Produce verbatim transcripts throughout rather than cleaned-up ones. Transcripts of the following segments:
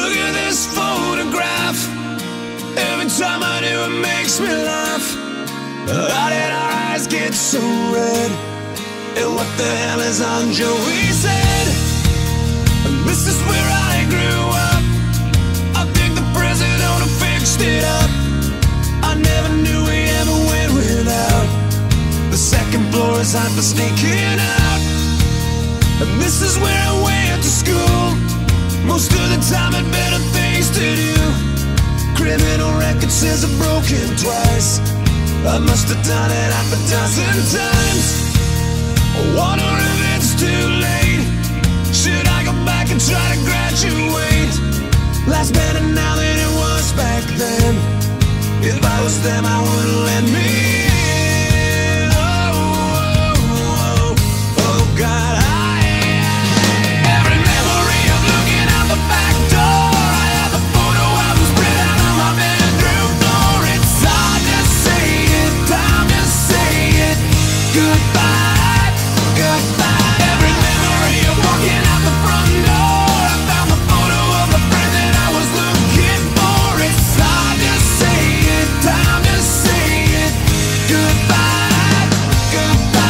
Look at this photograph. Every time I do, it makes me laugh. How did our eyes get so red? And what the hell is on Joey's head? And this is where I grew up. I think the president fixed it up. I never knew we ever went without. The second floor is hot for sneaking out. And this is where I went to school. Most of the time had better things to do. Criminal record says I've broken twice. I must have done it half a dozen times. I wonder if it's too late. Should I go back and try to graduate? Life's better now than it was back then. If I was them, I wouldn't let me in. Oh, oh, oh, oh God, I, every memory of looking out the back door. I have the photo album spread out on my bedroom floor. It's hard to say it, time to say it. Goodbye, goodbye. Every memory of walking out the front door. I found the photo of the friend that I was looking for. It's hard to say it, time to say it. Goodbye, goodbye.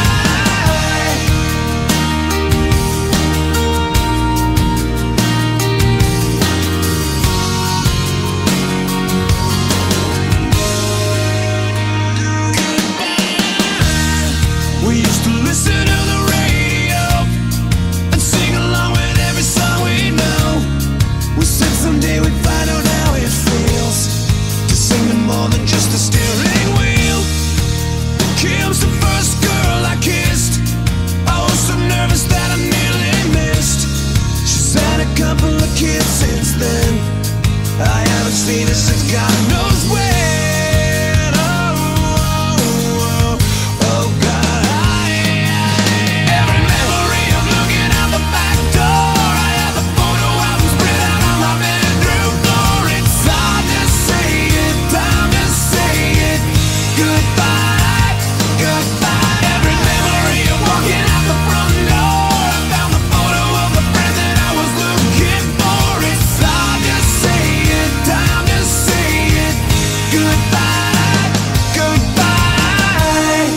We used to listen to the radio and sing along with every song we know. We said someday we'd find out how it feels to sing to more than just a steering wheel. Kim's the first girl I kissed. I was so nervous that I nearly missed. She's had a couple of kids since then. I haven't seen her since God knows when. Oh, oh, oh, oh God, I, every memory of looking out the back door. I have the photo album spread out on my bedroom floor. It's hard to say it, time to say it. Goodbye, goodbye. Every memory of walking out the front door. I found the photo of the friend that I was looking for. It's hard to say it, time to say it. Goodbye, goodbye.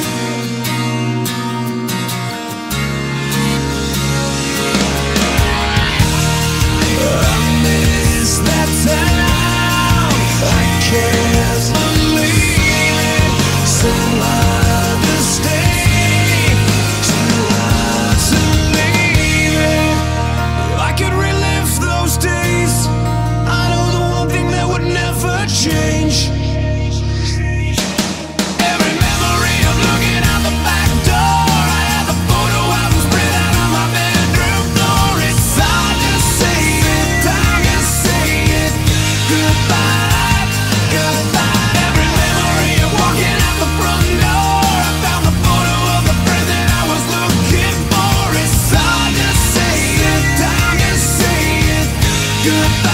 I miss that town. I can't believe it. So hard to stay, too hard to leave it. If I could relive those days, I know the one thing that would never change. Every memory of looking out the back door. I have the photo album spread out on my bedroom floor. It's hard to say it, time to say it. Goodbye, goodbye. Every memory of walking out the front door. I found the photo of the friend that I was looking for. It's hard to say it, time to say it. Goodbye.